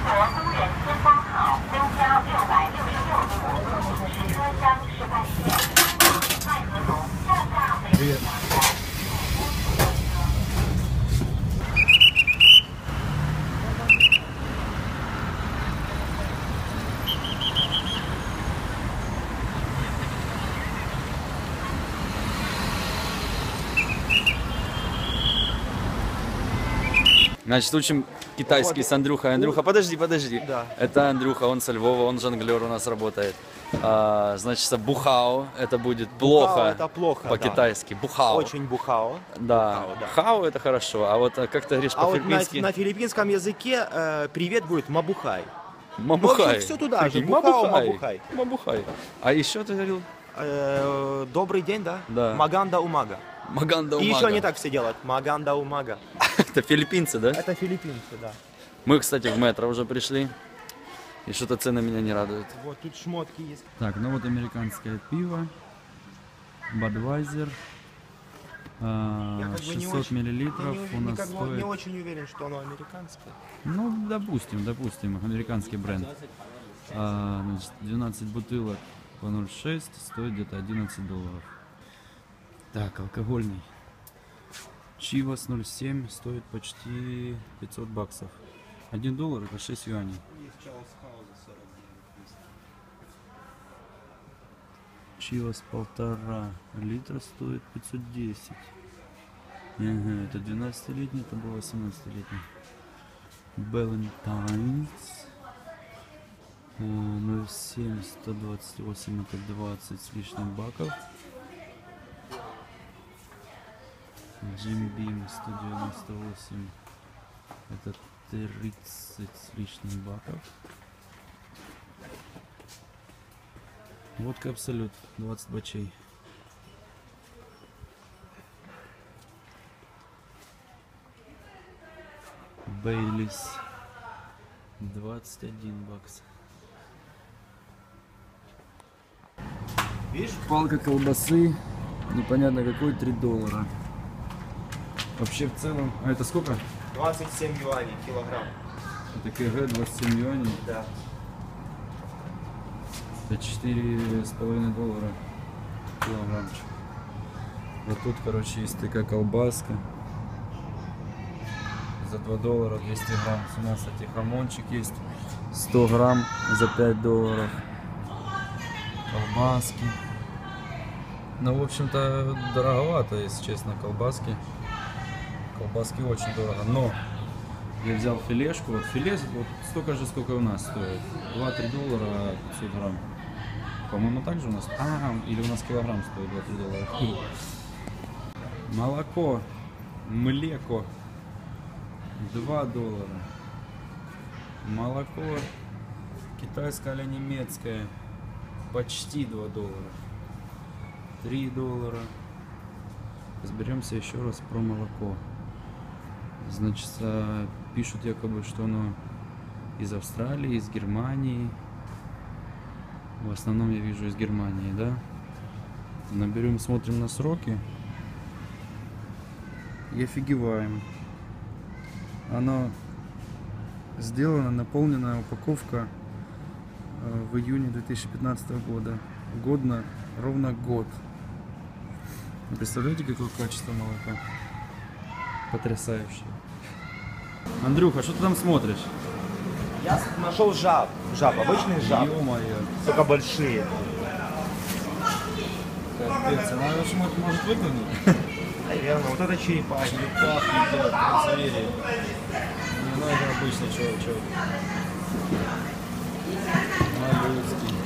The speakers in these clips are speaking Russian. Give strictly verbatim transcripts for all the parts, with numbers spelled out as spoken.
Привет. Значит, учим китайский с Андрюхой. Андрюха, подожди, подожди. Да. Это Андрюха, он со Львова, он жонглер у нас работает. А, значит, бухао, это будет плохо. Бухао это плохо, по-китайски. да. Бухао. Очень бухао. Да. Бухао, да. Хао это хорошо, а вот а как ты говоришь А вот на, по-филиппински? на филиппинском языке э, привет будет мабухай. Мабухай. все туда же. Прикинь, Бухао, мабухай. мабухай. Мабухай. А еще ты говорил? Э, добрый день, да? Да. Маганда умага. Маганда И умага. еще не так все делают. Маганда умага. Это филиппинцы, да? Это филиппинцы, да. Мы, кстати, в метро уже пришли. И что-то цены меня не радуют. Вот тут шмотки есть. Так, ну вот американское пиво, Budweiser, а, Я как бы не шестьсот очень- миллилитров Я не, у не нас как бы стоит, не очень уверен, что оно американское. ну допустим, допустим, американский бренд. А, значит, двенадцать бутылок по ноль шесть стоит где-то одиннадцать долларов. Так, алкогольный. Чивас ноль семь стоит почти пятьсот баксов. один доллар это шесть юаней. Чивас полтора литра стоит пятьсот десять. Ага, это двенадцатилетний, это был восемнадцатилетний. Балентайнс ноль семь сто двадцать восемь, это двадцать с лишним баков. Джим Бим сто девяносто восемь, это тридцать с лишним баков. Водка Абсолют двадцать бачей. Бейлис двадцать один бакс. Видишь? Палка колбасы, непонятно какой, три доллара. Вообще в целом, а это сколько? двадцать семь юаней килограмм. Это КГ двадцать семь юаней, Да. это четыре с половиной доллара килограммчик. Вот тут, короче, есть такая колбаска за два доллара двести грамм. У нас, кстати, хамончик есть сто грамм за пять долларов. Колбаски. Ну, в общем-то, дороговато, если честно, колбаски. Колбаски очень дорого, но я взял филешку, вот филе вот столько же, сколько у нас стоит. два-три доллара пятьсот грамм. По-моему, так же у нас. А, или у нас килограмм стоит два-три доллара. Молоко, млеко, два доллара. Молоко китайское или немецкое, почти два доллара. три доллара. Разберемся еще раз про молоко. Значит, пишут якобы, что оно из Австралии, из Германии. В основном я вижу из Германии, да? Наберем, смотрим на сроки. И офигеваем. Оно сделано, наполненная упаковка в июне две тысячи пятнадцатого года. Годно ровно год. Вы представляете, какое качество молока? Потрясающее. Андрюха, что ты там смотришь? Я нашел жаб. Жаб, обычный жаб. Ё-моё. Только большие. Капец, она же может, может выглянуть. Наверное, вот это черепахи. Черепах летят, звери. Ну, это обычный чувачок. Моллюски.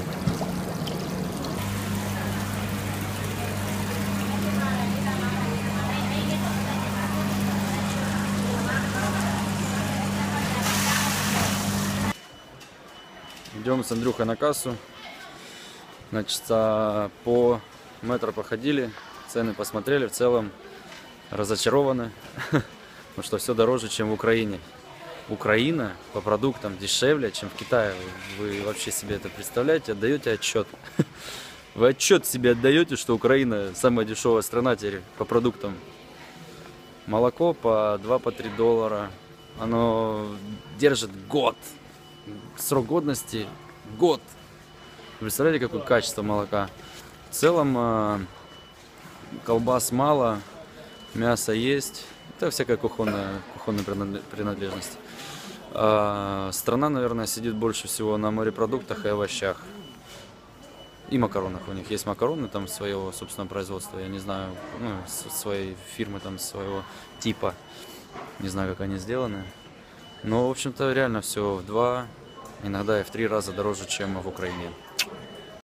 Идем с Андрюхой на кассу. Значит, а, по метро походили, цены посмотрели, в целом разочарованы, потому что все дороже, чем в Украине. Украина по продуктам дешевле, чем в Китае. Вы вообще себе это представляете? Отдаете отчет? Вы отчет себе отдаете, что Украина самая дешевая страна теперь по продуктам? Молоко по два-три доллара, Оно держит год. Срок годности год. Представляете, какое качество молока? В целом э, колбас мало, мясо есть. Это всякая кухонная, кухонная принадлежность. А страна, наверное, сидит больше всего на морепродуктах и овощах. И макаронах. У них есть макароны там своего собственного производства. Я не знаю, ну, своей фирмы, там, своего типа. Не знаю, как они сделаны. Но, в общем-то, реально все в два, иногда и в три раза дороже, чем в Украине.